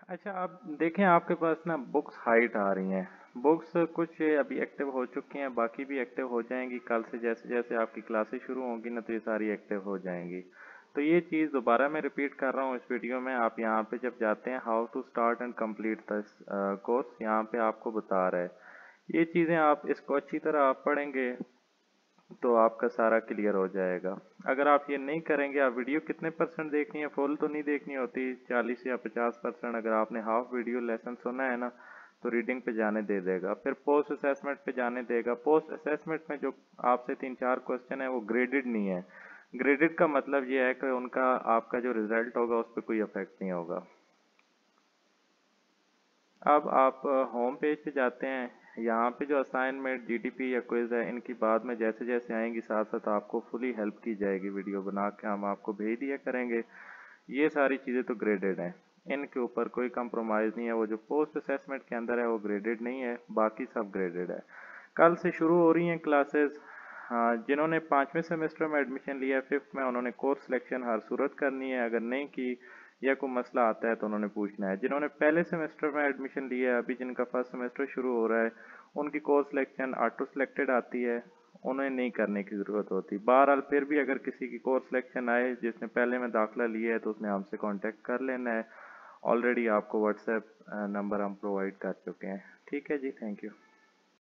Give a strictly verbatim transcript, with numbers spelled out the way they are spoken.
अच्छा, आप देखें आपके पास ना बुक्स हाइट आ रही हैं। बुक्स कुछ अभी एक्टिव हो चुकी हैं, बाकी भी एक्टिव हो जाएंगी कल से। जैसे जैसे आपकी क्लासेस शुरू होंगी ना तो ये सारी एक्टिव हो जाएंगी। तो ये चीज़ दोबारा मैं रिपीट कर रहा हूँ इस वीडियो में। आप यहाँ पे जब जाते हैं how to start and complete this course, यहाँ पे आपको बता रहा है ये चीज़ें। आप इसको अच्छी तरह आप पढ़ेंगे तो आपका सारा क्लियर हो जाएगा। अगर आप ये नहीं करेंगे, आप वीडियो कितने परसेंट देखनी है, फुल तो नहीं देखनी होती, चालीस या पचास परसेंट। अगर आपने हाफ वीडियो लेसन सुना है ना तो रीडिंग पे जाने दे देगा, फिर पोस्ट असेसमेंट पे जाने देगा। पोस्ट असेसमेंट में जो आपसे तीन चार क्वेश्चन है वो ग्रेडेड नहीं है। ग्रेडेड का मतलब ये है कि उनका आपका जो रिजल्ट होगा उस पर कोई अफेक्ट नहीं होगा। अब आप होम पेज पे जाते हैं, यहाँ पे जो असाइनमेंट जीडीपी या क्विज है इनकी बाद में जैसे जैसे आएंगी साथ साथ आपको फुली हेल्प की जाएगी, वीडियो बना के हम आपको भेज दिया करेंगे। ये सारी चीज़ें तो ग्रेडेड हैं, इनके ऊपर कोई कंप्रोमाइज़ नहीं है। वो जो पोस्ट असेसमेंट के अंदर है वो ग्रेडेड नहीं है, बाकी सब ग्रेडेड है। कल से शुरू हो रही हैं क्लासेस। हाँ, जिन्होंने पाँचवें सेमेस्टर में एडमिशन लिया है फिफ्थ में, उन्होंने कोर्स सिलेक्शन हर सूरत करनी है। अगर नहीं की या कोई मसला आता है तो उन्होंने पूछना है। जिन्होंने पहले सेमेस्टर में एडमिशन लिया है, अभी जिनका फर्स्ट सेमेस्टर शुरू हो रहा है, उनकी कोर्स सिलेक्शन ऑटो सेलेक्टेड आती है, उन्हें नहीं करने की ज़रूरत होती। बहरहाल फिर भी अगर किसी की कोर्स सिलेक्शन आए जिसने पहले में दाखिला लिया है तो उसने हमसे कांटेक्ट कर लेना है। ऑलरेडी आपको व्हाट्सएप नंबर हम प्रोवाइड कर चुके हैं। ठीक है जी, थैंक यू।